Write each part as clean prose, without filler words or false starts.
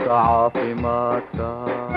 caafimaadka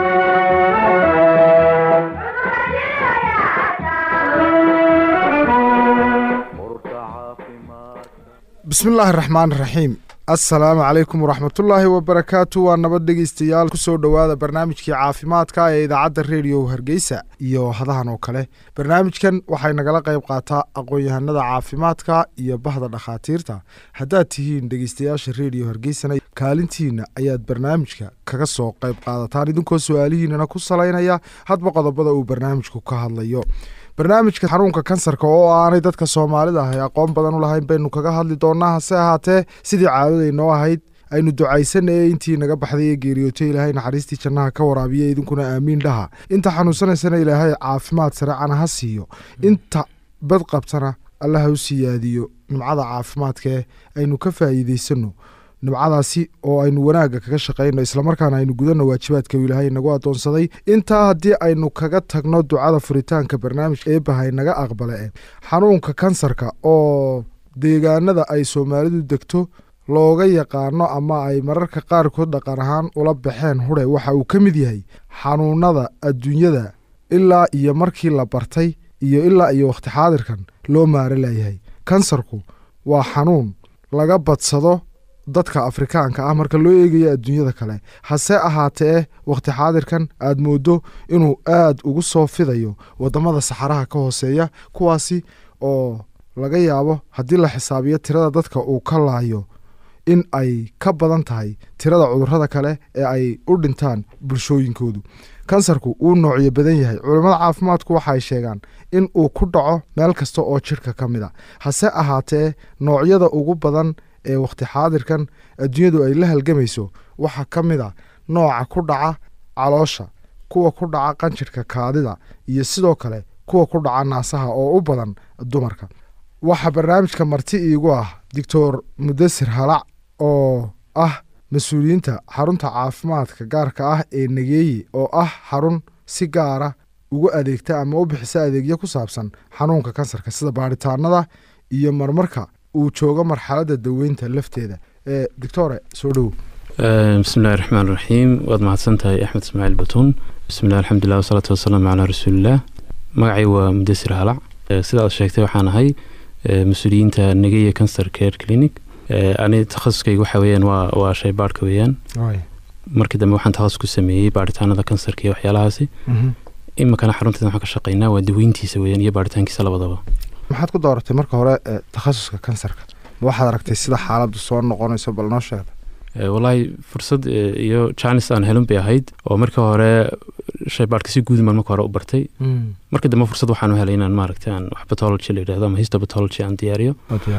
bismi illaahi raxmaan raxiim assalaamu calaykum waraxmatullaahi wabarakaatu waa nabad dhegeystayaal kusoo dhowaada barnaamijkii caafimaadka ee idaacadda rediyo hargeysa iyo hadahan oo kale barnaamijkan waxay nagala qayb qaataa aqoon-yahanada caafimaadka iyo bahda dhakhaatiirta haddaad tihiin dhegeystayaasha rediyo hargeysana kaalintiina ayaad barnaamijka kaga soo qayb qaadataan idinkoo su-aalihiinana ku salaynaya hadba qodobada uu barnaamijku ka hadlayo barnaamijka xanuunka kansarka oo aanay dadka soomaalida ahay aqoon badan u lahayn baynu kaga hadli doonaa hase ahaatee sidii caadaday noo ahayd aynu ducaysanayay intii naga baxday ee geeriyootay ilaahay naxariistii jannaha ka waraabiya idinkuna aamiin dhaha inta xanuunsanaysana ilaahay caafimaad sareecana ha siiyo inta bad qabtana alla ha u siyaadiyo nimcada caafimaadkae aynu ka faa'iidaysano nimcadaasi oo aynu wanaagga kaga shaqayno islamarkaana aynu gudano waajibaadka ilaahay nagu adoonsaday intaa haddii aynu kaga tagno ducada furitaanka barnaamij eebahay naga aqbale xanuunka kansarka oo deegaanada ay soomaalidu degto looga yaqaano ama ay mararka qaarkood dhaqan ahaan ula baxeen hure waxa uu ka mid yahay xanuunada adduunyada ilaa iyo markii la bartay iyo ilaa iyo wakhti xaadirkan loo maara layahay kansarku waa xanuun laga badsado dadka afrikaanka ah marka loo eegayo adduunyada kale hase ahaatee wakhti xaadirkan aad moodo inuu aad ugu soo fidayo wadamada saxaraha ka hooseeya kuwaasi oo laga yaabo haddii la xisaabiyo tirada dadka uu ka laayo in ay ka badan tahay tirada cudurrada kale ee ay u dhintaan bulshooyinkoodu kansarku wuu noocyo badan yahay culimmada caafimaadku waxay sheegaan in uu ku dhaco meel kasta oo jidhka ka mid a hase ahaatee noocyada ugu badan ee wakhti xaadirkan adduunyadu ay la halgamayso waxaa ka mid a nooca ku dhaca caloosha kuwa ku dhaca qanjirhka kaadida iyo sidoo kale kuwa ku dhaca naasaha oo u badan dumarka waxaa barnaamijka marti iigu ah doctor mudasir halac oo ah mas-uuliyiinta xarunta caafimaadka gaarka ah ee nageeye oo ah xarun si gaara ugu adeegta ama u bixisa adeegyo ku saabsan xanuunka kansarka sida baaritaanada iyo marmarka uu joogo marxaladda daweynta lafteeda doctore soo dhowow bismillahi raxmaan raxiim waad mahadsan tahay axmed ismaaciil batuun bismillah alxamdulilah wasalaatu wasalaamu calaa rasuulillaah magacay waa mudasir halac sida aad sheegtay waxaan ahay mas-uuliyiinta nageeye cancer care clinic ani takhasuskayga waxa weeyaan waa shay baadhka weeyaan markii dambe waxaan takhasus ku sameeyey baaritaanada kansarka iyo waxyaalahaasi iminkana xarunteeda waxaan ka shaqaynaa waa daweyntiisa weeyaan iyo baaritaankiisa labadaba maxaad ku dooratay marka hore takhasuska kansarka ma waxaad aragtay sida xaaladdu soo noqonayso bal noo sheegda wallaahi fursad iyo jaanis aan helin bay ahayd oo marka hore shaybaadhka si guud maan marka hore u bartay marka dambe fursad waxaan u helay inaan maaragtay aan wax pathology la yidhahdo ama histopathology aan diyaariyo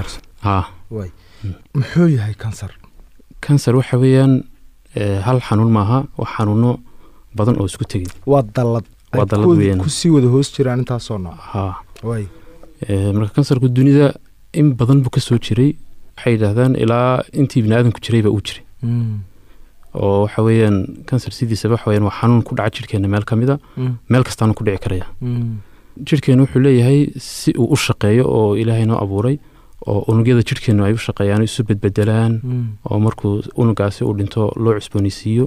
ha way muxuu yahay kansar kansar waxa weeyaan hal xanuun maaha waa xanuuno badan oo isku tegay waa dallad weeyaan kusii wada hoos jiraan intaasoo nooc ha way marka kansarku dunida in badan buu ka soo jiray waxay yidhaahdaan ilaa intii bini aadanku jiray baa uu jiray oo waxa weeyaan kansar sidiisaba waxa weeyaan waa xanuun ku dhaca jidhkeenna meel ka mida meel kastaanu ku dhici karaya jidhkeenna wuxuu leeyahay si uu u shaqeeyo oo ilaahay noo abuuray oo unugyada jidhkeennu ay u shaqeeyaan isu bedbedelaan oo markuu unugaasi uu dhinto loo cusboonaysiiyo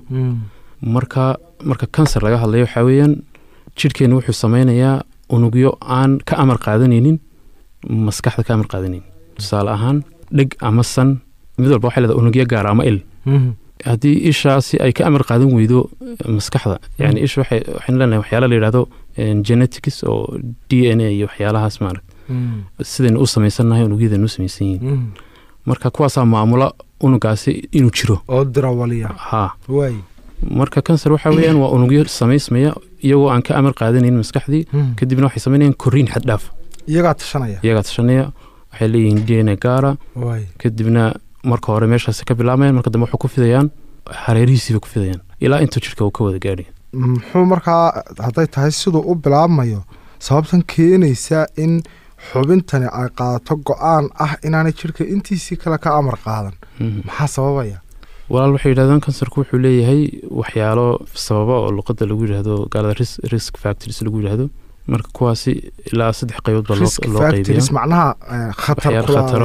marka kansar laga hadlayo waxaa weeyaan jidhkeenna wuxuu samaynayaa unugyo aan ka amar qaadanaynin maskaxda ka amar qaadanaynin tusaale ahaan dheg ama san mid walba waxay leedahay unugyo gaar ama il haddii ishaasi ay ka amar qaadan weydo maskaxda yani isha waxaynu leenahay waxyaala la yidhahdo genetics oo d n a iyo waxyaalahaas maaragt sidaynu u samaysannahay unugyadaynu u samaysan yihiin marka kuwaasaa maamula unugaasi inuu jiro oo dirawaliya ha marka kansar waxa weeyaan waa unugyo samaysmaya iyagoo aan ka amar qaadanayn maskaxdii kadibna waxay samaynayaan koriin xad dhaaf iyagaa tashanaya waxay leeyihiin d n a gaara kadibna marka hore meeshaasi ka bilaamayaan marka dambe waxay ku fidayaan hareerihiisiiba ku fidayaan ilaa intuu jidhka uu ka wada gaadhay muxuu markaa hadday tahay siduu u bilaabmayo sababtan keenaysa in xubintani ay qaadato go-aan ah inaanay jidhka intiisii kale ka amar qaadan maxaa sababaya walaal waxay yidhahdaan kansarku wuxuu leeyahay waxyaalo sababa oo luqadda lagu yidhaahdo gaalada risk factors lagu yidhaahdo marka kuwaasi ilaa 3 qaybood baa loo qaybiyaa macnaha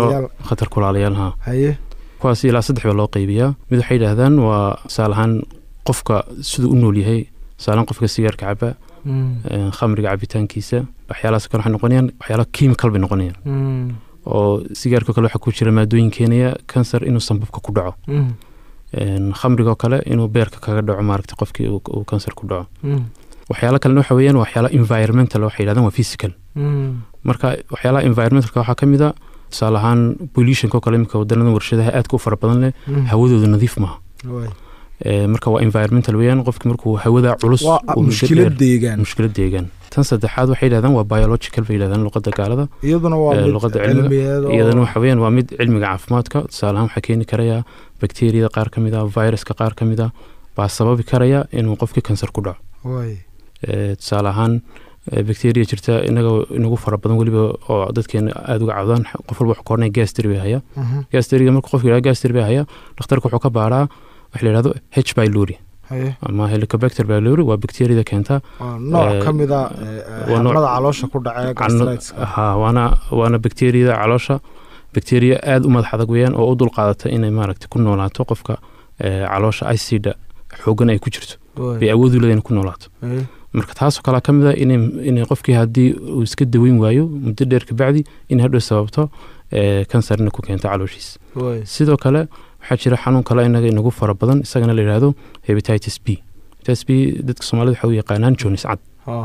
khatar kulaalayaal haye kuwaasi ilaa 3 baa loo qaybiyaa mid waxay yidhaahdaan waa tusaale ahaan qofka siduu u nool yahay saalan qofka sigaarka caba khamriga cabitaankiisa waxyaalahaas kale waxay noqonayaan waxyaala chemical bay noqonayaan oo sigaarka kale waxa ku jira maadooyin keenaya kansar inuu sanbabka ku dhaco khamriga kale inuu beerka kaga dhaco maaragtay qofkii uu kansar ku dhaco waxyaala kale waxa weeyaan waxyaala environmental waxa yiraahdaan waa physical marka waxyaala environmentalka waxa kamid ah tusaale ahaan pollution kale imika wadannada warshadaha aad ku fara badan leh hawadoodu nadiif maaha marka waa environmental weeyaan qofkii markuu hawada culus mushkilad deegaan tan saddexaad waxay yiraahdaan waa biological bay yiraahdaan luqadda gaalada iyaduna waa luqadda cilmiga iyaduna waxa weeyaan waa mid cilmiga caafimaadka tusaale ahaan waxa keeni karaya bakteeriyada qaar kamid ah viruska qaar kamid ah baa sababi karaya inuu qofkii kansar ku dhaco tusaale ahaan bakteeriya jirta inagu fara badan weliba oo dadkeena aad uga cawdaan qof walba wuxuu ka hornay gastri bay haya gastriga marka qofku yiraahdo gastri bay haya dhakhtarku wuxuu ka baaraa waxa la yiraahdo H pylori ama Helicobacter pylori waa bakteeriyada keenta nooc kamid ah xanuunada caloosha ku dhacaya gastritis waana bakteeriyada caloosha bakteeriya aad u madax adag weeyaan oo u dul qaadata inay maaragtay ku noolaato qofka caloosha acid xoogan ay ku jirto bay awood u leedahay ku noolaato marka taas oo kala kamid ah inay qofkii hadii uu iska daweyn waayo muddo dheer ka bacdi in hadhow sababto kansarna ku keento calooshiisa sidoo kale waxaa jira xanuun kale inagu fara badan isagana la yiraahdo hepatitis B dadka Soomaalida waxa u yaqaanaan Jones cad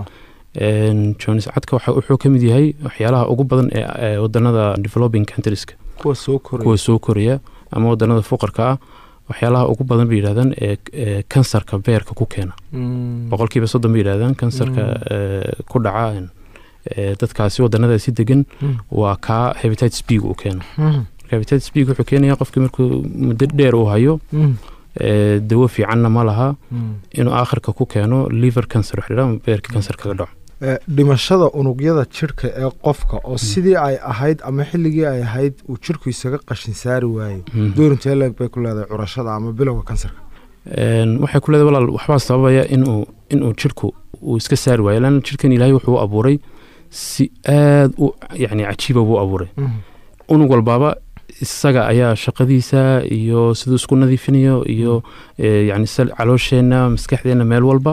Jones cadka wuxuu kamid yahay waxyaalaha ugu badan ee wadannada developing countries kuwa soo koraya ama wadannada fuqarka ah waxyaalaha ugu badan bay yiraahdaan ee kansarka beerka ku keena 30% bay yiraahdaan kansarka ku dhaca dadkaasi wadannada si degan waa ka hepatitis B uu keeno hepatitis B wuxuu keenayaa qofkii markuu muddo dheer uu hayo dawo fiicanna ma laha inuu aakhirka ku keeno liver cancer xiriirada beerka kansar kaga dhaco dhimashada unugyada jirka ee qofka oo sidii ay ahayd ama xilligii ay ahayd uu jirku isaga qashin saari waayay doorinta leeg bay ku leedahay curashada ama bilowga kansarka waxay ku leedahay walaal waxba sababaya inuu jirku uu iska saari waayo lan jirkan Ilaahay wuxuu abuuray si aad u yaani cajiib uu abuuray unug walbaaba isaga ayaa shaqadiisa iyo sidoo isku nadiifinayo iyo yaani caloosheenna maskaxdeena meel walba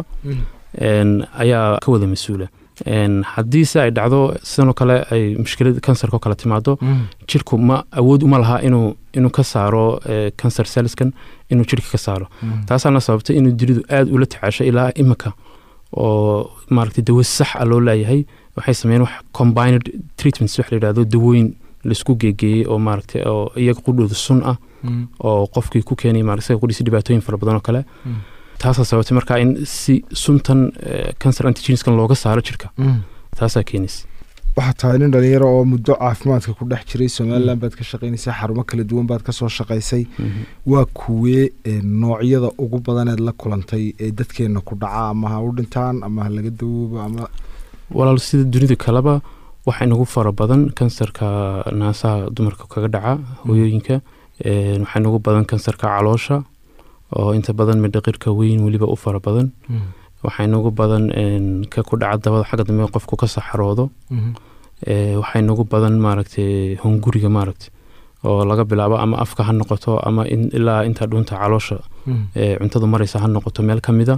ayaa ka wada mas'uula haddii ay dhacdo sidoo kale ay mushkilad kansarka kala timaado jirku ma awood uma laha inuu ka saaro kansar cellskan inuu jirka ka saaro taasana sababtay inuu diridu aad ula tacaasho ilaa imika oo maaragtay dawo sax ah loo leeyahay waxay sameeyeen wax combined treatments wax la yiraahdo dawooyin la isku geeyay oo maaragtay oo iyaga qudhooda sun ah oo qofkii ku keenay maaragtay qudhisi dhibaatooyin fara badan oo kale taasoo sababtay marka in si suntan cancer antigens kan looga saaro jirka taasoo keenaysa waxa tahay nin dhalinyaro oo muddo caafimaadka ku dhex jiray Soomaaliland baad ka shaqeynaysaa xarumo kala duwan baad ka soo shaqeysay waa kuwee noocyada ugu badan ee la kulantay ee dadkeena ku dhaca ama ha u dhintaan ama laga dawoobo ama walaal sida dunida kaleba waxa inagu fara badan kansarka naasaha dumarka kaga dhaca hooyooyinka waxa inagu badan kansarka caloosha oo inta badan midhaqirka weyn waliba u fara badan waxa inagu badan ka ku dhaca dabada xagga dambe qofku ka saxaroodo waxa inagu badan maaragtay hunguriga maaragtay oo laga bilaabo ama afka ha noqoto ama ilaa inta dhunta caloosha cuntada maraysa ha noqoto meel kamida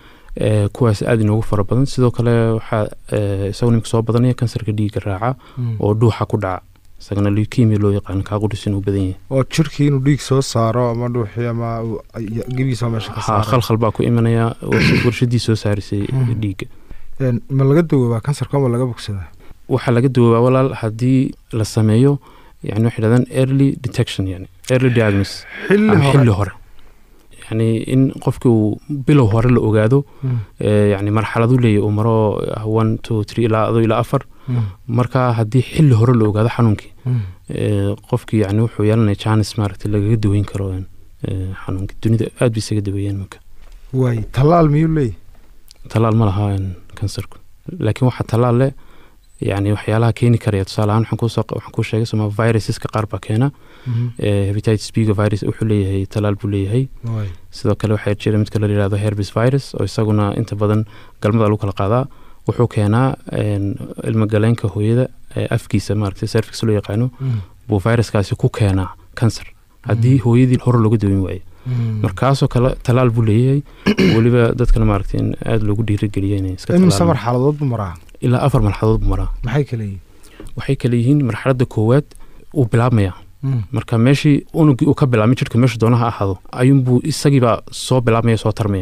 kuwaas aad inoogu fara badan sidoo kale waxa isaguna soo badanaya kansarka dhiigga raaca oo dhuuxa ku dhaca isagana leukemia loo yaqaan ka qudhisin u badan yahay oo jirkii inuu dhiig soo saaro ama dhuuxi ama gibiisa meesha ka saaro khalkhal baa ku imanaya warshadii soo saarisay dhiigga ma laga dawoobaa kansarka ama laga bogsadaa waxa laga dawoobaa walaal haddii la sameeyo yani waxay yiraahdaan early detection yani early diagnosis xilli hore يعني إن قفكوا بلو هور اللي أوجادو يعني مرحلة ذولي ومرة 1 2 3 إلى أفر مركا هدي حل هور اللي أوجاده حنونكي قفك يعني وحيالنا chance مارت اللي جدوين كروان حنونكي الدنيا قاد بيسجد ويان مك واي طلال ميولي طلال ملها كانسركو لكن واحد طلال له يعني وحيالها كيني كريات صالحان حنكو شيء اسمه فيروسيس كقربة كينا hepatitis B virus wuxuu leeyahay talaal buu leeyahay sidoo kale waxa jira mid kale la yiraahdo herpes virus oo isaguna inta badan galmada lagu kala qaadaa wuxuu keenaa ilma galeenka hooyada afkiisa maaragtay cervix loo yaqaano buu viruskaasi ku keenaa cancer haddii hooyadii hore looga daweyn waayo markaasoo kale talaal buu leeyahay weliba dadkana maaragtay in aad loogu dhiirigeliyo inay iska talaalaan samar xaaladood buu maraa ilaa 4 marxaladood buu maraa waxay kale yihiin marxaladda koowaad uu bilaabmaya marka meeshii unugii uu ka bilaabmay jirka meesha doonaha ahaado ayuunbuu isagiiba soo bilaabmaya soo tarmaya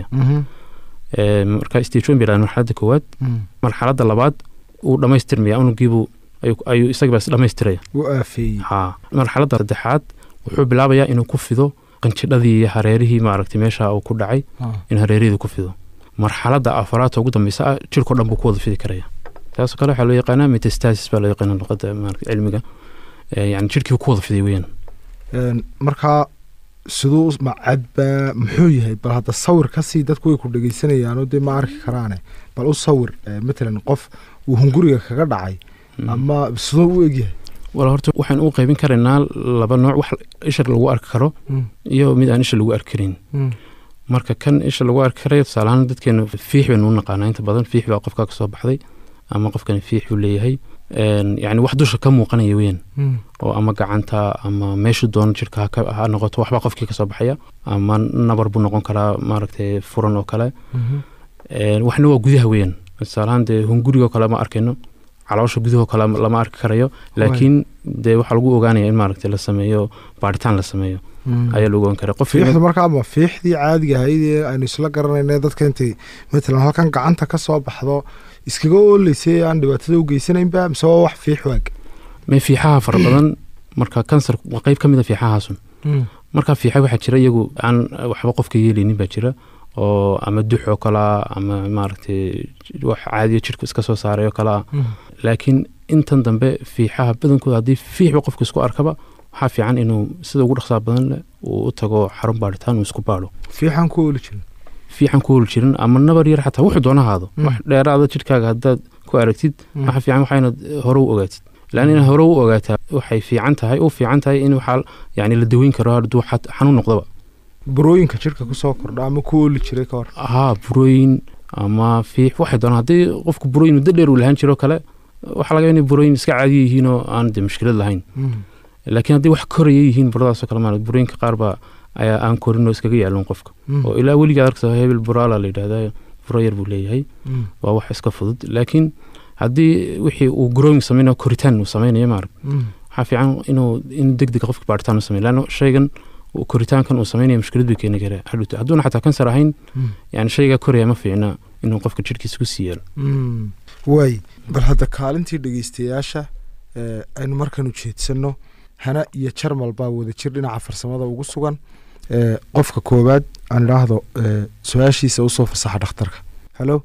marka stage 1 bilaabmay marxaladda koowaad marxaladda labaad uu dhammaystirmaya unugiibuu ayuu isagiiba dhammaystiraya marxaladda saddexaad wuxuu bilaabayaa inuu ku fido qanjidhadii iyo hareerihii maaragtay meesha uu ku dhacay in hareerihii ku fido marxaladda afaraad ugu dambaysa jirka dhan buu ku wada fidi karaya taasoo kale waxaa loo yaqaanaa metastasis baa loo yaqaanaa luqadda maaragtay cilmiga yani jirkii ku wada fiday weeyaan markaa siduu macadba muxuu yahay bal hadda sawir ka sii dadku way ku dhageysanayaan oo dee ma arki karaane bal u sawir matalan qof uu hunguriga kaga dhacay ama siduu u egyahay wala horta waxaan u qaybin karaynaa laba nooc wax isha lagu arki karo iyo mid aan isha lagu arki karin marka kan isha lagu arki karayo tusaalahaan dadkeena fiix baynu u naqaanaa inta badan fiix baa qofkaa kasoo baxday ama qofkani fiix buu leeyahay yani wax dusha ka muuqanaya weeyaan oo ama gacanta ama meeshu doono jirka ha noqoto waxbaa qofkii kasoo baxaya ama nabar buu noqon karaa maaragtay furan oo kale waxna waa gudaha weeyaan tusaalahaan dee hungurigoo kale ma arkayno caloosha gudahoo kale lama arki karayo laakiin dee waxaa lagu ogaanaya in maaragtay la sameeyo baaritaan la sameeyo ayaa lagu ogaan karaa fiixdu markaa ma fiixdii caadiga ahayd ee aynu isla garanayna dadka intay matalan halkan gacanta ka soo baxdo iskaga ooleysay aan dhibaatada u geysanaynba mise waa wax fiix waag may fiixaha fara badan marka kansar waa qayb ka mid a fiixahaasun marka fiixa waxaa jira iyagu aan waxba qofka yeelaynin baa jira oo ama dux oo kalea ama maaragtay wax caadiya jirku iska soo saaray oo kalea laakiin intan dambe fiixaha badankooda haddii fiixba qofka isku arkaba waxaa fiican inuu sida ugu dhaqsaa badan leh uu u tago xarun baaritaan uu isku baadho fiixan ku ooli jirin ama nabar yar xataa wuxuu doona ahaado wax dheeraada jirkaaga haddaad ku aragtid waxa fiican waxa inaad hore u ogaatid laan inaad hore u ogaataa waxay fiican tahay in waxaa yani la daweyn karo hadduu xanuun noqdaba burooyinka jirka kusoo kordha ama ku ooli jiray ka hor burooyin ama fiix waxay doonaan haddii qofku burooyin muddo dheer uu lahaan jiro kale waxaa laga inay burooyin iska caadiya yihiin oo aan de mushkilad lahayn laakiin haddii wax koraya yihiin buradaasoo kale maarad burooyinka qaar baa ayaa aan korin oo iskaga yaalon qofka oo ilaa weligaa arkaysa hebel buraala la yidhahdaa buro yar buu leeyahay waa wax iska fudud laakiin haddii wixii uu growing samaynayo koritaan uu samaynayo maarag waxaa fiican in degdeg qofka baaritaan u sameeyo laanna shaygan koritaankan uu samaynayo mushkilad bay keeni karaa hadduuna xataa kansar ahayn yani shaygaa koraya ma fiicna inuu qofka jirkiisa ku sii yaalo waay bal hadda kaalintii dhegeystayaasha aynu markaan ujeedsano hana iyo jarmal baa wada jir dhinaca farsamada ugu sugan qofka koowaad aan idhaahdo su-aashiisa usoo fasaxa dhakhtarka halo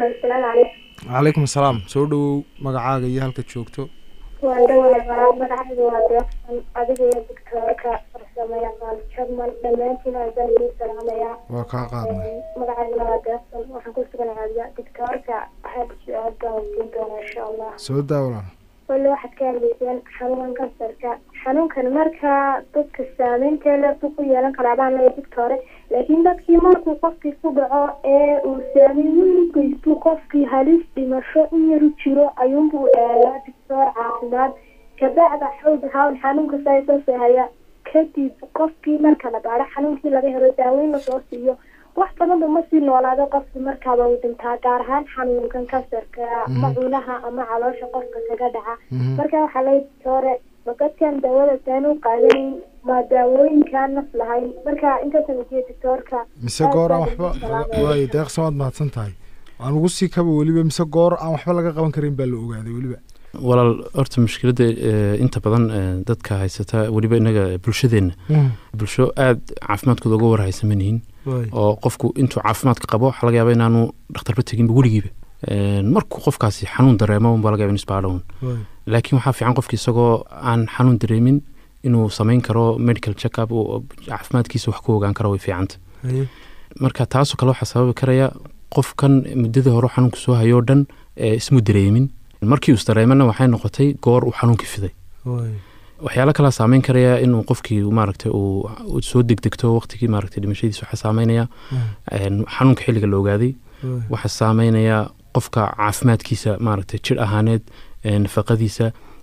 calaykum asalaam soo dhowow magacaaga iyo halka joogto waan dhawahay walaal magacaygu waa deeqsan adiga iyo doctoorka farsamayaqaan jarmal dhammaantiin aadaan idin salaamayaa waa kaa qaadnay magacayguna waa deeqsan waxaan ku sugan caadiya doctoorka waxaad su-aal baan weydiin doonaa insha allah soo daa walaal wali waxaad ka hadlayseen xanuunkan kansarka xanuunkan markaa dadka saameynteeda buu ku yeelan karaa baan leeyahay doctore laakiin dadkii markuu qofkii ku dhaco ee uu saameyn u geysto qofkii halis dhimasho in yaru jiro ayuunbuu aadaa doctor caafimaad kabacda hawl xanuunka saasoo sahaya kadib qofkii marka la baaro xanuunkii laga helo daaweyn lasoo siiyo wax badanba ma sii noolaado qofka markaaba uu dhintaa gaar ahaan xanuunkan kansarka macunaha ama caloosha qofka kaga dhaca marka waxaa lay doctore dadkan daawada taan u qaadanayn ma daawooyinkaan naf lahayn marka intaasaan ujiya doctoorka mise goor aan waxba waay deeqsan waad mahadsan tahay aan ugu sii kaba weliba mise goor aan waxba laga qaban karin baa la ogaaday weliba walaal horta mushkiladda inta badan dadka haysata weliba inaga bulshadeenna bulsho aad caafimaadkooda uga warhaysan manihin oo qofku intuu caafimaadka qabo waxaa laga yaaba inaanu dhakhtarba teginba weligiiba markuu qofkaasi xanuun dareemo unbaa laga yaaba in isbaadhown laakiin waxaa fiican qofki isagoo aan xanuun dareemin inuu samayn karo medical check-up oo caafimaadkiisa wax ku ogaan karo way fiicanta marka taasoo kale waxaa sababi karaya qofkan muddadii hore xanuunka soo hayoo dhan ismu dareemin markii uu isdareemana waxay noqotay goor uu xanuunka fiday waxyaalo kalaa saameyn karaya inuu qofkii maaragtay uu soo degdegto waqtigii maaragtay dhimashadiisa waxaa saameynaya xanuunka xilliga la ogaaday waxaa saameynaya qofka caafimaadkiisa maaragtay jir ahaaneed nafaqadiisa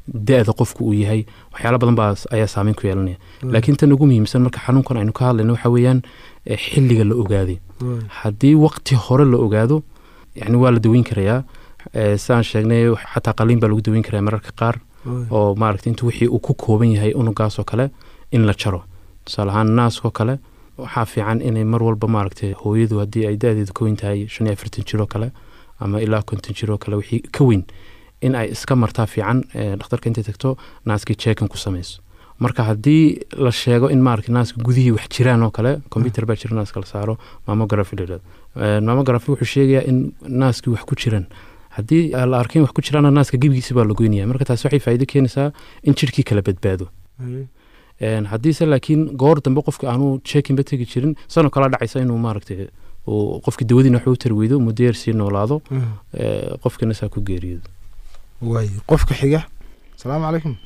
da-da qofku uu yahay waxyaalo badan baa ayaa saameyn ku yeelanaya laakiin tan ugu muhiimsan marka xanuunkan aynu ka hadlayno waxa weeyaan xilliga la ogaaday haddii waqti hore la ogaado yani waa la daweyn karayaa saan sheegnay xataa qaliin baa lagu daweyn karaa mararka qaar oo maaragtay intuu wixii uu ku kooban yahay unugaas oo kale in la jaro tusaale ahaan naaskoo kale waxaa fiican inay mar walba maaragtay hooyadu haddii ay da-deedu ka weyn tahay 45 jir oo kale ama ilaa 50 jir oo kale wixii ka weyn in ay iska martaa fiican dhakhtarka intay tagto naaskii checkin ku samayso marka haddii la sheego in maaragtay naaska gudihii wax jiraan oo kale computer baa jira naaska la saaro mammography mammography wuxuu sheegayaa in naaskii wax ku jiraan haddii la arkin wax ku jiraan naaska gebigiisa baa la goynaya marka taasi waxay faa'iido keenaysaa in jirkii kala badbaado haddiise laakiin goor dambe qofka aanu checkin ba tegi jirin sanoo kala dhacaysa inuu maaragtay uu qofkii dawadiina wax u tarweydo muddo yar sii noolaado qofkina saa ku geeriyoodo waay qofka xiga asalaamu calaykum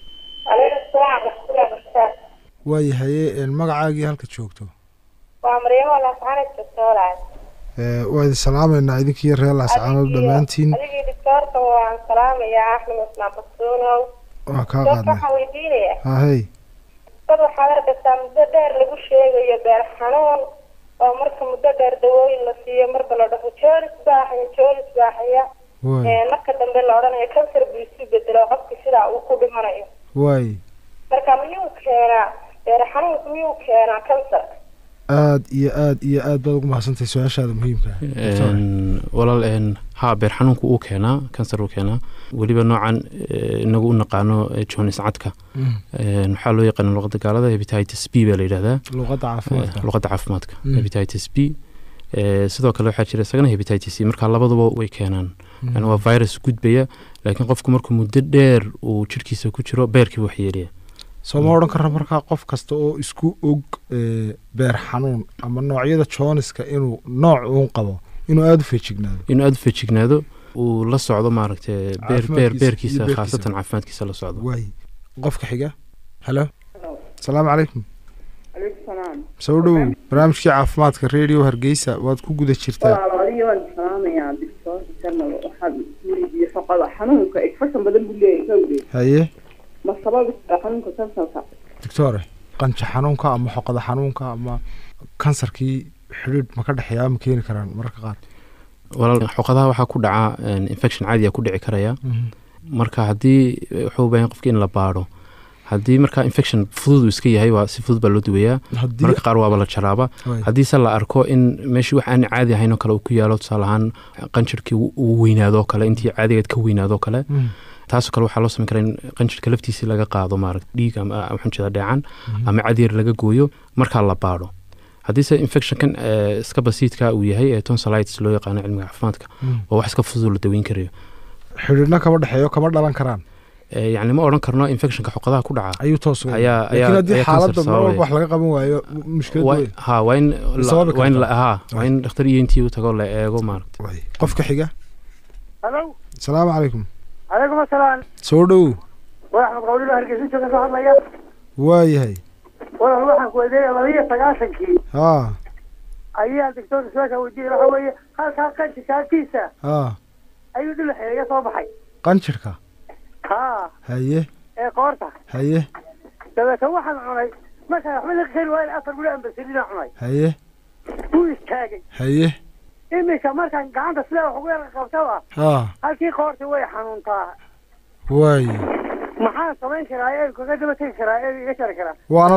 waay haye magacaagii halka joogto waa maryamo laascaanood joogtoolaa waa idin salaamaynaa idinkii reer laascaanood dhammaantiin adigii doctorka waan salaamayaa axmed usmaan basuunow waa kaa qaadnay waxaan weydiinaya hahey dad waxaad arkaysaa muddo dheer lagu sheegayo beer xanuun oo marka muddo dheer dawooyin la siiyo marba la dhaho joolis baaxaya marka dambe la odhanayo kansar buu isu bedelo qofki sidaa uu ku dhimanayo waay marka miyuu keenaa beer xanuunku miyuu keenaa kansarka aad iyo aad baad ugu mahadsantahay su-aashaada muhiimka walaal haa beer xanuunku uu keenaa kansar uu keenaa weliba noocan inagu u naqaano jonis cadka waxaa loo yaqaana luqadda gaalada hepatitis B baa la yidhahdaa luqadda caafimaadka hepatitis B sidoo kale waxaa jira isagana hepatitis C marka labaduba way keenaan yani waa virus gudbaya laakiin qofku markuu muddo dheer uu jirkiisa ku jiro beerkii wax yeelaya soo ma odhan karna markaa qof kasta oo isku og beer xanuun ama noocyada joniska inuu nooc uun qabo inuu aada u feejignaado uu la socdo maaragtay beerkiisa khaasatan caafimaadkiisa la socdo waay qofka xiga halo asalaamu calaykum calaykum salaam soo dhow barnaamijkii caafimaadka radio hargeysa waad ku guda jirtaa waan salaamayaa doctor Sarnal waxaad weydiiyay faqada xanuunka infection badan buu leeyahay haye ma sababi xanuunka kansarka doctor qanjo xanuunka ama xoqada xanuunka ama kansarkii xidhiidh ma ka dhexeeyaa ma keeni karaan mararka qaar walaal xoqadaha waxaa ku dhaca infection caadi ah ku dhici karaya marka haddii wuxuu u baahan qofka in la baadho haddii marka infection fudud uu iska yahay waa si fudud baa loo daweeyaa marka qaar waaba la jaraaba haddiise la arko in meeshii wax aan caadi ahayn oo kale uu ku yaalo tusaale ahaan qanjirkii uu weynaado kale intii caadigeed ka weynaado kale taasoo kale waxaa loo samayn karaa in qanjirka laftiisii laga qaado maaragta dhiig ama waxaan jeedaa dheecan ama cadyar laga gooyo markaa la baadho haddiise infectionkan iska basiidka uu yahay ee tonsillitis loo yaqaano cilmiga caafimaadka oo wax iska fudud la daweyn karayo xidhiidhna kama dhexeeyo kama dhalan karaan يعني ما أوران كرنا إنفكشن كحقدها كل عا أيوة توصل لكن هذه حالات ما بروح لقى قبل ويا مشكلة ها وين لا ها وين اختاري أنتي وتقول لا جو مارك قفك حاجة هلو السلام عليكم عليكم السلام سودو واحد قولي له هرجسين شو كسر الله يا واي هاي ولا واحد كويدي الله يسقاشن كي ها أيها الدكتور سواك ودي هو هل كان شكاكيسة أيوة دول حياة صباحي قنشركا ها هيه قورته هيه دابا واحد عمري مثلا احمد لك خير وين اثر ولا بسيرنا عمري هيه هو يستاجي هيه إمي كمان كان عنده سلاح وغير قبتها هالكي قورته وين حنونتها واي maxaa samayn karaa ka daba tagi karaa iga shari karaa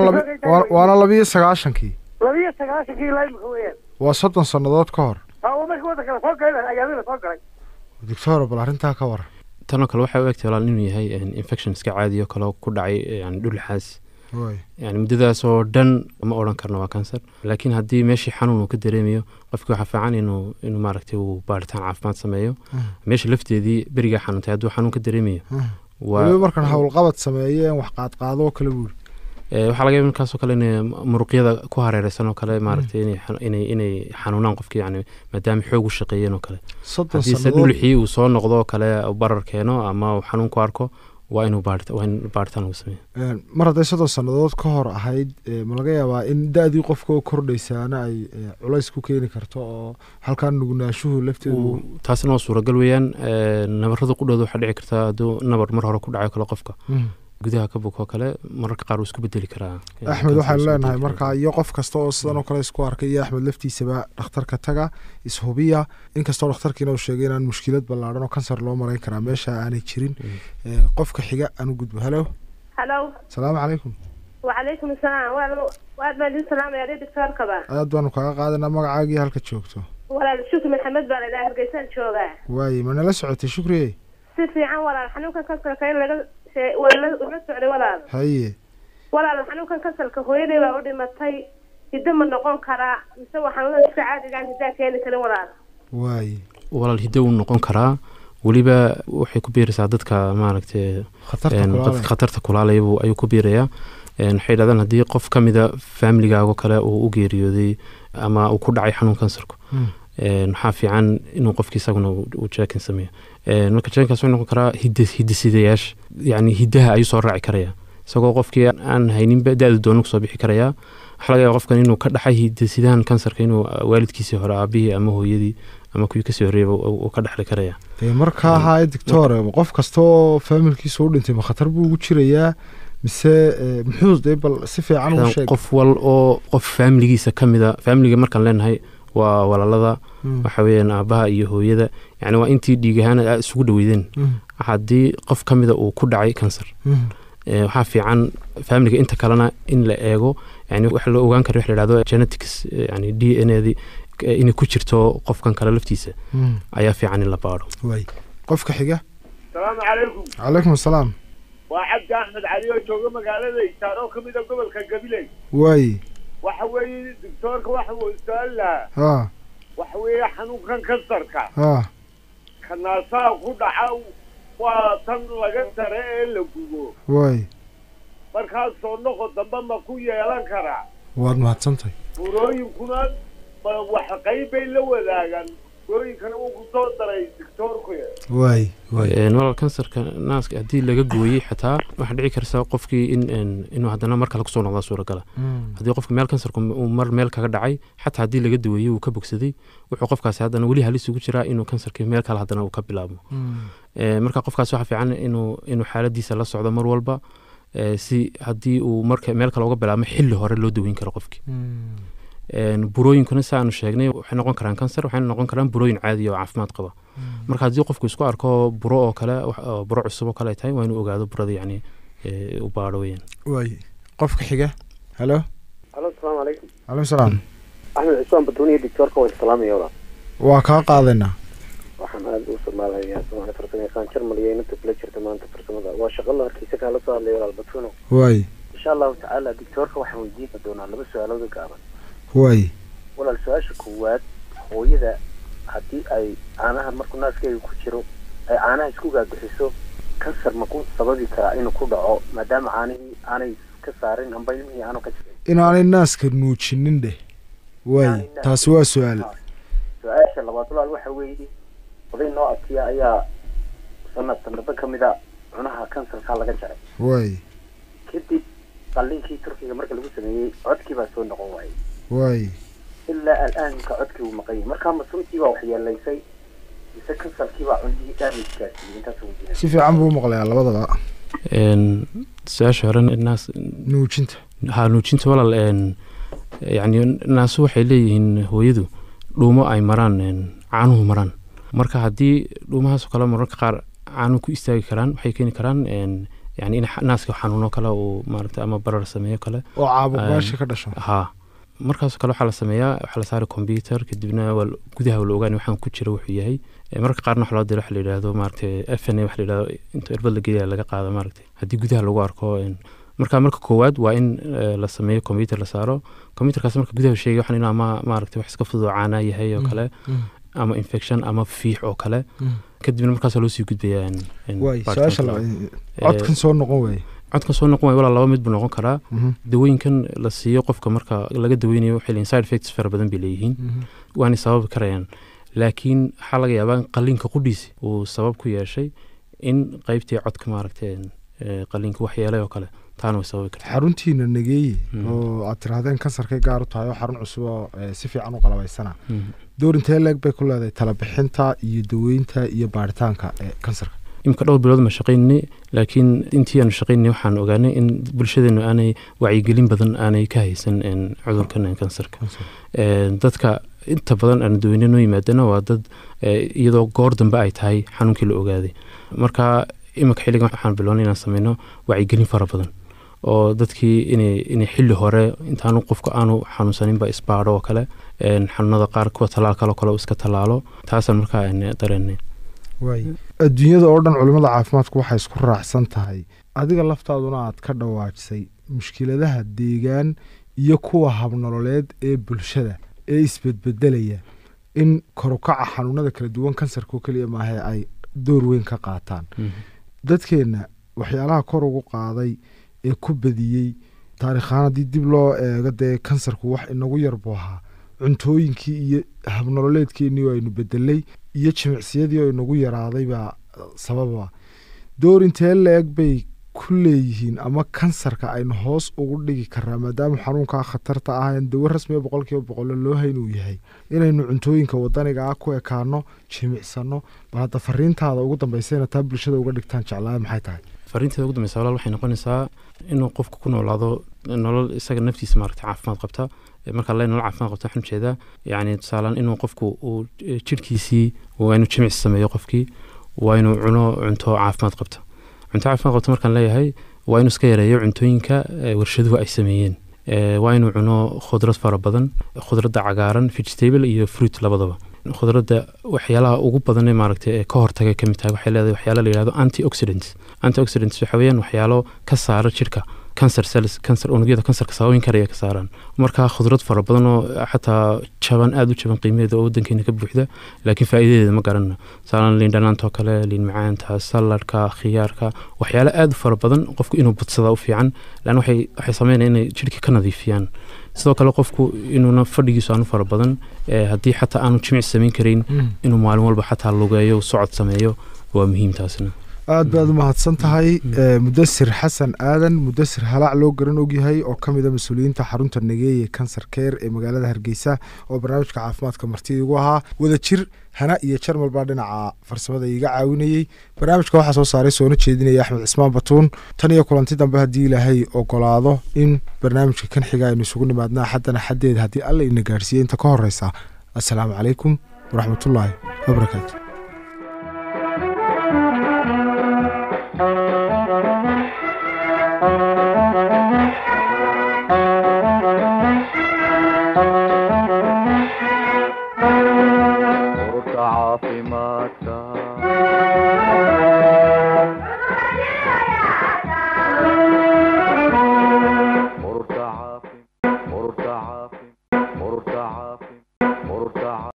waana 290kii 290kii lay maxweeyaan waa 30 sanadood ka hor oo markii wada kala soo galay ayaadina soo galay doctor bal arinta ka war tan kale waxa uu egtay walaal inuu yahay infection iska caadi oo kale ku dhacay yani dhul xaas yani muddadaas oo dhan ma oran karno waa cancer laakiin haddii meeshii xanuun uu ka dareemayo qofkii waxa fiican inuu maaragtay uu baaritaan caafimaad sameeyo meesha lafteedii beriga xanuuntay hadduu xanuun ka dareemayo waa markan hawl qabad sameeyeen wax qaad qaado kala buur waxa laga yaabaa kaasoo kale inay muruqyada ku hareeraysan oo kale maaragtay inay xanuunaan qofkii yani maadaama xoog u shaqeeyeen oo kale haddii dhulxii uu soo noqdo kale barar keeno ama uu xanuun ku arko waa inuu baaritaan lagu sameeyo. mar hadday 30 sannadood ka hor ahayd ma laga yaabaa in da'dii qofka oo kordhaysaana ay culays ku keeni karto oo halkaan nugnaashuhu lafteedu taasna waa suuragal weeyaan. nabarrada qudhooda waxaa dhici kartaa hadduu nabar mar hore ku dhacayo kale qofka gudaha ka buko kale mararka qaar uu isku bedeli karaa. Axmed waxaan leenahay markaa iyo qof kasta oo sidan oo kale isku arkay iyo Axmed laftiisaba dhakhtarka taga ishubiya inkastoo dhakhtarkiina uu sheegay inaan mushkilad ballaaran oo kansar loo mareyn karaa meesha aanay jirin. qofka xiga aanu gudbo. halo salaamu calaykum. وعليكم السلام وأنا بدي السلام يا ريت دكتور كبا aad baanu kaga qaadanaa magacaagii halka joogto. ولا شكري محمد بن الله هرقيسان شوغا waaye ma nala socotay Shukri? سيفي عن ولا حنوكا كسر كاين ولا سعودي ولا haye ولا حنوكا كسر كهويدي وأودي متي يدم النقون كرا مسوي حنوكا سعادة قاعد ذاك يعني كلام ولا waaye walaal hiddo uu noqon karaa waliba waxay ku biiraysaa dadka maaragtay khatarta kulaalaya ayuu ku biirayaa. waxay yidhahdaan haddii qof ka mida familigaago kale uu u geeriyooday ama uu ku dhacay xanuun kansarku waxaa fiican inuu qofki isaguna uu jeekin sameeyo. marka jeekinkaas wuxuu noqon karaa hidasidayaasha yani hiddaha ayuu soo raaci karayaa isagoo qofkii aan hayninba da-du doonu kusoo bixi karayaa. waxaa laga yaaba qofkan inuu ka dhaxay hidasidahan kansarka inuu waalidkiisii hore aabihii ama hooyadii ama kuwii kasii horreeyaba uu ka dhaxli karayaa. markaa haay doctor qof kastoo familkiisa u dhintay ma khatar buu ugu jirayaa mise muxuu bal si fiican u sheeg qof wal oo qof familigiisa kamida familiga markaan leenahay waa walaalada waxa weeyaan aabaha iyo hooyada yani waa intii dhiig ahaan isugu dhaweydeen haddii qof kamida uu ku dhacay kansar waxaa fiican familiga inta kalena in la eego yani waxa la ogaan karo waxa la yiraahdo genetics yani DNA-di inay ku jirto qofkan kale laftiisa ayaa fiican in la baaro. way qofka xiga. salaamu calaykum. calaykum asalaam. waa cabdi axmed cali oo jooga magaalada Isaaro ka mid ah gobolka Gabiley. way waxa weeye doctorka waxa uu su'aal lahaa waxa weeye xanuunkan kansarka kanaasaa ku dhaca waa tan laga tare ee la gubo. way markaas soo noqo dambe ma ku yeelan karaa. waad mahadsantahay. burooyinkuna wax qaybay la wadaagaan burooyinkana uu ku soo daray doctorku. way nolol kansarka naaska haddii laga gooyey xataa waxaa dhici karta qofkii inuu haddana mar kale kusoo noqdaa suuragala. haddii qofka meel kansarku uu mar meel kaga dhacay xataa haddii laga daweeyey uu ka bogsaday wuxuu qofkaasi haddana weli halis ugu jiraa inuu kansarkii meel kale haddana uu ka bilaabo. marka qofkaasi waxaa fiican inuu xaaladiisa la socdo mar walba si haddii uu marka meel kale uga bilaabmo xilli hore loo daweyn karo qofkii. burooyinkuna si aanu sheegnay waxay noqon karaan kansar waxayna noqon karaan burooyin caadi oo caafimaad qaba. marka haddii qofku isku arko buro oo kale buro cusub oo kale ay tahay waa inuu ogaado burada yani u baadho weeyaan. way qofka xiga. halo salaamu calaykum. calaykum salaam. axmed cismaan baduniya doctorka waa islaamaya walaal. waa kaa qaadanaa. waxaan aad u soomaalayaa Soomaali farsamayaqaan Jarmaliyay inta kula jirta maanta farsamada waa shaqo la harkiisa kala soo hadlay walaal Batuno. way insha Allah ta'ala doctorka waxaan weydiin doonaa laba su'aalood gaaban. way walaal su'aasha koowaad hooyada haddii ay caanaha markuu naaskeedu ku jiro ay caanaha isku gaagxiso kansar ma ku sababi karaa inuu ku dhaco maadaama caanihii aanay ka saarin amba ilmihii aanu ka jirin inaanay naaska nuujinin dheh. way taasi waa su'aal. su'aasha labaad walaal waxa weeye oday noo adkiya ayaa sanadba ka mid ah cunaha kansarka laga jaray. way kadib qalliinkii turkiga marka lagu sameeyey codkii baa soo noqon waayey. way ilaa al'aanka codkii uu maqan yahay markaa masuntii baa waxyeelaysay mise kansarkii baa cundigii damage gaarsiiyey intaas ugu jiray. si fiican buu maqlayaa labadaba. su-aasha hore naas nuujinta nuujinta walaal yani naasu waxay leeyihiin hooyadu dhuumo ay maraan caanuhu maraan. marka haddii dhuumahaas oo kale mararka qaar caanuhu ku istaagi karaan waxay keeni karaan yani in naaska xanuuno kale uu maaragtay ama barar sameeyo kale oo caabuq meesha ka dhasho. markaas kale waxaa la sameeyaa waxaa la saaray computer kadibna gudaha la ogaanay waxaan ku jira wuxuu yahay. marka qaarna waxa loo diray waxa la yiraahdo maaragtay FNA waxa la yiraahdo inta irbad la geeyo laga qaado maaragtay haddii gudaha lagu arko marka koowaad waa in la sameeyo computer la saaro. computerkaas marka gudaha sheegay waxaan inuu ama maaragtay wax iska fudud oo caana yahay oo kale ama infection ama fiix oo kale kadibna markaas loo sii gudbayaa codkan soo noqon way codkan soo noqon way wala laba mid buu noqon karaa. dawooyinkan la siiyo qofka marka laga daweynayo waxay side effects fara badan bay leeyihiin waana sabab karayaan laakiin waxa laga yaabaa qalliinka qudhiisi uu sabab ku yeeshay in qaybtii codka maaragtay qaliinka waxyeelay oo kale taana way sababi kartaa. xaruntiina nageeye oo aad tirahdeen kansarkay gaar u tahay oo xarun cusub oo si fiican u qalabaysana door intee leeg bay ku leedahay tala bixinta iyo daweynta iyo baaritaanka kansarka? imka dhowr bilood ma shaqaynay laakiin intii aan shaqaynay waxaan ogaanay in bulshadeenu aanay wacyigelin badan aanay ka haysan cudurkan kansarka. dadka inta badan aan daweynay noo yimaadana waa dad iyadoo goor dambe ay tahay xanuunkii la ogaaday. marka imika xilligan waxaan bilownay inaan sameyno wacyigelin fara badan oo dadkii inay xilli hore intaanu qofka aanu xanuunsaninba isbaadho oo kale xanuunada qaar kuwa talaal kale iska talaalo. taasaan markaa dareenay. adduunyada oo dhan culimada caafimaadku waxay isku raacsan tahay, adiga laftaaduna aad ka dhawaajisay mushkiladaha deegaan iyo kuwa habnololeed ee bulshada ee isbedbedelaya in korukaca xanuunada kala duwan kansarka oo keliya maahe ay door weyn ka qaataan. dadkeenna waxyaalaha kor ugu qaaday ee ku badiyey taariikhaan haddii dib loo eego dee kansarku wax inagu yar buu ahaa. cuntooyinkii iyo habnololeedkeennii aynu bedelay iyo jimicsiyadii oo inagu yaraaday baa sababa. door intee la-eg bay ku leeyihiin ama kansarka aynu hoos ugu dhigi karaa maadaama xanuunkaa khatarta ah aan dawo rasmiga 100% loo hayn uu yahay inaynu cuntooyinka wadaniga ah ku ekaano jimicsano. bal hadda fariintaada ugu dambaysayna taa bulshada uga dhigtaan jeclaa maxay tahay? fariinteeda ugu dambaysa walaal waxay noqonaysaa inuu qofku ku noolaado nolol isaga naftiisa maaragtay caafimaad qabta. marka la nolol caafimaad qabta waxaan jeedaa yani tusaalaan inuu qofku uu jirkiisii waa inuu jimicsi sameeyo, qofkii waa inuu cuno cunto caafimaad qabta. cunto caafimaad qabta markaan leeyahay waa inuu iska yareeyo cuntooyinka warshaduhu ay sameeyeen. waa inuu cuno khudrad fara badan, khudradda cagaaran vegetable iyo fruit labadaba. khudradda waxyaalaha ugu badan ee maaragtay ka hortaga ka mid tahay waxay leedahay waxyaalo la yiraahdo antioxidants. antioxidants waxa weeyaan waxyaalo ka saara jirka cancer cells, cancer unugyada kansarka sababin karaya ka saaraan. marka khudrad fara badan oo xataa jaban aad u jaban qiimaheeda oo wadankeena ka buuxda laakiin faa'iidadeeda ma garanayno. saalan liin dhanaanta oo kale, liin macaanta, saladka, khiyaarka, waxyaalo aad u fara badan qofku inuu badsada u fiican lan waxay sameynayaan inay jirka ka nadiifiyaan. sidoo kale qofku inuuna fadhigiisu aanu fara badan haddii xataa aanu jimicsi samayn karin inuu maalin walba xataa lugeeyo socod sameeyo waa muhiim taasina. aad baad u mahadsan tahay mudasir xasan aadan, mudasir halaac loo garan ogyahay oo ka mid a mas-uuliyiinta xarunta nageeye kansar care ee magaalada Hargeysa oo barnaamijka caafimaadka martida ugu ahaa. wadajir hana iyo jarmal baa dhinaca farsamada iga caawinayey. barnaamijka waxaa soo saaray soona jeedinaya Axmed Cismaan Batuun. tan iyo kulanti dambe haddii ilaahay ogolaado in barnaamijka kan xiga aynu isugu nimaadnaa xaddana xaddeeda haddii alla ina gaarsiiye inta ka horeysa. assalaamu calaykum waraxmatullaahi wabarakaatu.